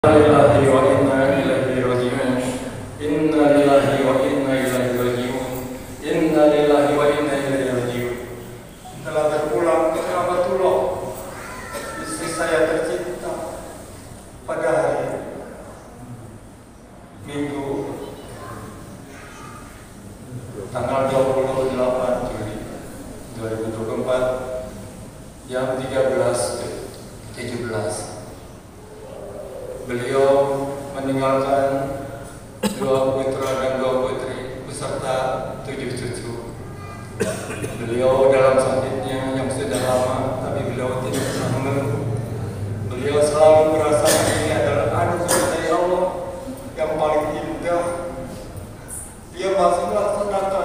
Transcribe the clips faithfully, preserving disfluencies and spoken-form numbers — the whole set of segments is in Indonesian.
Lillahi wa inna ilaihi raji'un. Inna lillahi wa inna ilaihi raji'un. Inna lillahi wa inna ilaihi raji'un. Telah berpulang ke Rahmatullah, istri saya tercinta, pada hari Minggu tanggal dua puluh delapan Juli dua ribu dua puluh empat jam tiga belas tujuh belas. Beliau meninggalkan dua putra dan dua putri beserta tujuh cucu. Beliau dalam sakitnya yang sudah lama, tapi beliau tidak pernah mengeluh. Beliau selalu merasa ini adalah anugerah dari Allah yang paling indah. Dia masih melaksanakan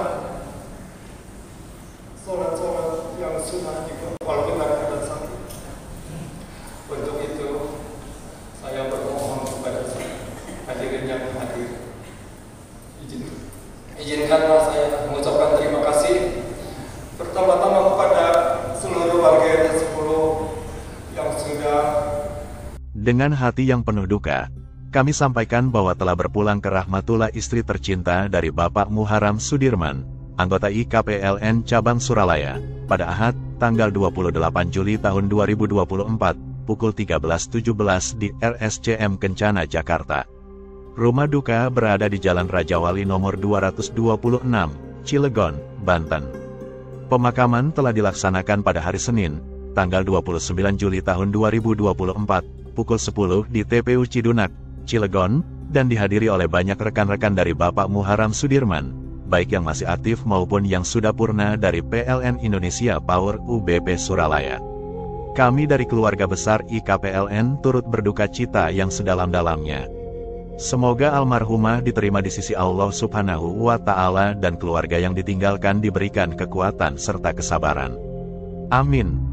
sholat-sholat yang sunnah juga walaupun dalam keadaan sakit. Untuk itu saya bermohon kepada hadirin yang hadir, izin, izinkanlah saya mengucapkan terima kasih pertama-tama kepada seluruh warga R T sepuluh yang sudah. Dengan hati yang penuh duka, kami sampaikan bahwa telah berpulang ke Rahmatullah istri tercinta dari Bapak Muharram Sudirman, anggota I K P L N Cabang Suralaya, pada Ahad, tanggal dua puluh delapan Juli tahun dua ribu dua puluh empat, pukul tiga belas tujuh belas di R S C M Kencana, Jakarta. Rumah duka berada di Jalan Raja Wali nomor dua ratus dua puluh enam, Cilegon, Banten. Pemakaman telah dilaksanakan pada hari Senin, tanggal dua puluh sembilan Juli tahun dua ribu dua puluh empat, pukul sepuluh di T P U Cidunak, Cilegon, dan dihadiri oleh banyak rekan-rekan dari Bapak Muharram Sudirman, baik yang masih aktif maupun yang sudah purna dari P L N Indonesia Power U B P Suralaya. Kami dari keluarga besar I K P L N turut berduka cita yang sedalam-dalamnya. Semoga almarhumah diterima di sisi Allah Subhanahu wa Ta'ala dan keluarga yang ditinggalkan diberikan kekuatan serta kesabaran. Amin.